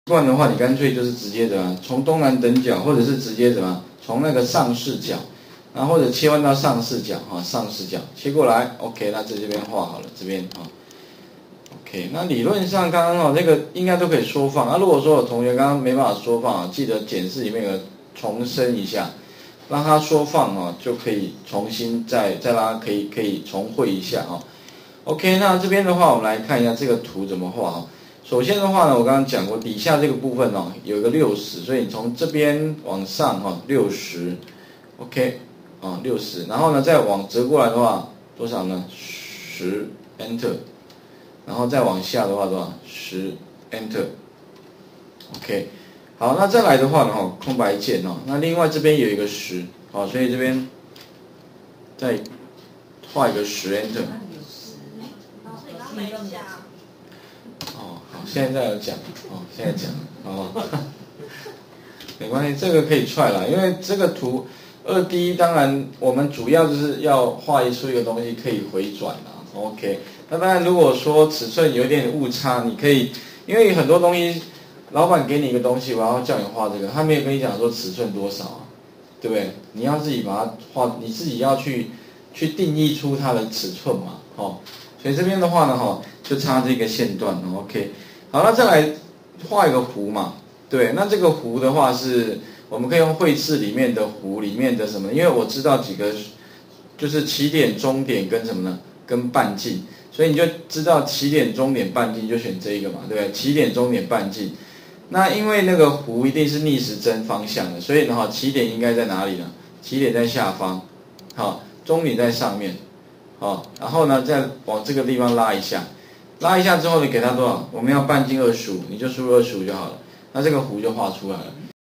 不然的话，你干脆就是直接的从东南等角，或者是直接怎么从那个上视角，然后或者切换到上视角上视角切过来 ，OK， 那在这边画好了，这边OK， 那理论上刚刚那个应该都可以缩放。如果说有同学刚刚没办法缩放记得检视里面有重申一下，让它缩放就可以重新再让它可以重绘一下OK， 那这边的话，我们来看一下这个图怎么画首先的话呢，我刚刚讲过，底下这个部分有一个60，所以你从这边往上60 ，OK 60，然后呢再往折过来的话，多少呢？10 Enter， 然后再往下的话多少？10 Enter，OK， 好，那再来的话呢空白键那另外这边有一个10所以这边再画一个10 Enter。好，现在有讲现在讲没关系，这个可以踹了，因为这个图2D 当然我们主要就是要画出一个东西可以回转OK， 那当然如果说尺寸有点误差，你可以，因为很多东西，老板给你一个东西，我要叫你画这个，他没有跟你讲说尺寸多少对不对？你要自己把它画，你自己要去定义出它的尺寸嘛所以这边的话呢就差这个线段OK， 好，那再来画一个弧嘛，对，那这个弧的话是我们可以用绘制里面的弧里面的什么？因为我知道几个就是起点、终点跟什么呢？跟半径，所以你就知道起点、终点、半径就选这一个嘛，对不对？起点、终点、半径。那因为那个弧一定是逆时针方向的，所以呢起点应该在哪里呢？起点在下方，终点在上面，然后呢再往这个地方拉一下，拉一下之后你给它多少？我们要半径25，你就输入25就好了，那这个弧就画出来了。